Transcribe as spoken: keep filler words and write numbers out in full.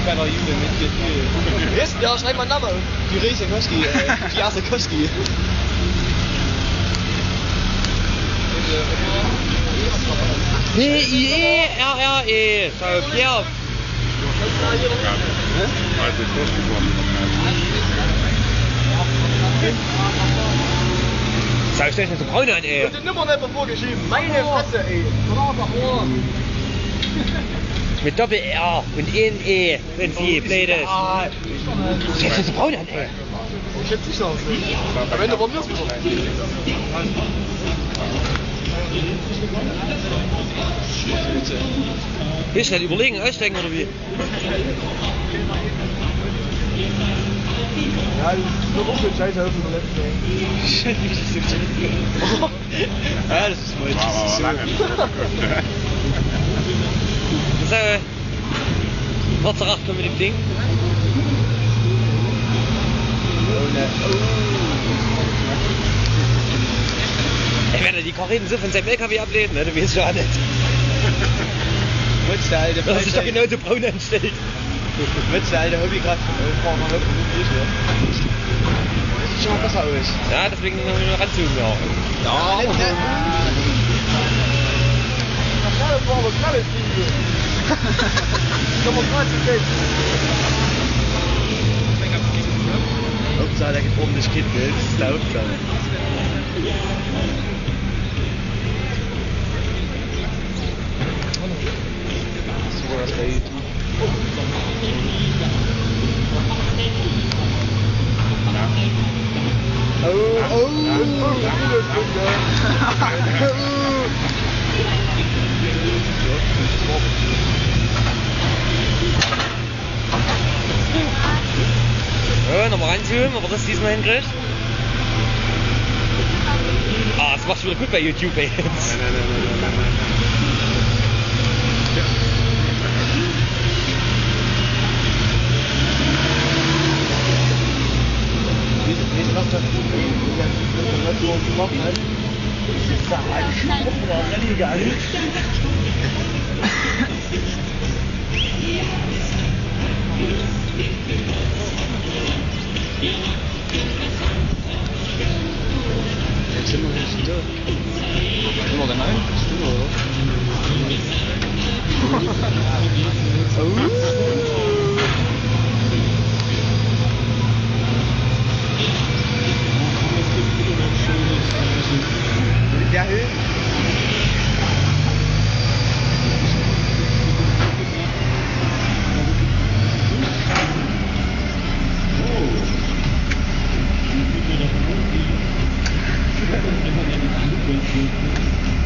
kleiner Junge mit hier viel. Ist? Ja, schreib mal einen Namen. Die Riese Koski, äh, die erste Koski. P I E R R E. Schau, Pierre. Also Koski geworden. Schau, ich stell nicht so braun an, ey. Und die Nummer nicht mehr vorgeschrieben. Meine Fresse, ey. Mit Doppel-R und ein E, wenn sie blöd ist. Schau, nicht so braun an, ey. Ich schätze sicher aus. Am Ende waren wir es wieder. Willst du nicht überlegen, aussteigen oder wie? Ja, das ist nur noch so ein Scheiße auf der letzten Ja, das ist mal War aber lange. So, kurzer Achtung mit dem Ding. Ich werde die Korinth so von seinem L K W ablehnen, ne? Du weißt schon nicht. Wutz, der alte Dass er sich doch genauso braun anstellt. Wutz, der alte Hobbykraft braucht man wirklich nicht. Das sieht schon mal besser aus. Ja, deswegen ranzoomen wir auch. Ja, aber so. Das war aber knallig, Liebe. Komm mal gerade zu Geld. Hauptsache, der gibt oben das Kind, das ist der Hauptsache. So, das bei YouTube. Oh, oh, oh, Ja, nochmal ranzoomen, ob er das diesmal hinkriegt. Ah, das machst du wieder gut bei YouTube, ey. Nein, nein, nein, nein, nein, nein. Weißt du noch, dass du das so gemacht hast? Das ist da ein Spruch oder Rallye gegangen. Jetzt sind wir nicht da. Sind wir da rein? Sind wir, oder? Der Hill. Oh.